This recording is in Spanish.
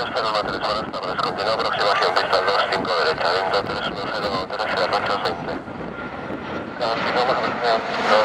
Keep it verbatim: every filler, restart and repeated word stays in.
dos cero uno tres, buenas tardes. Continúa aproximación pista dos cinco derecha, viento tres uno cero, tercera concha veinte. Continuamos aproximación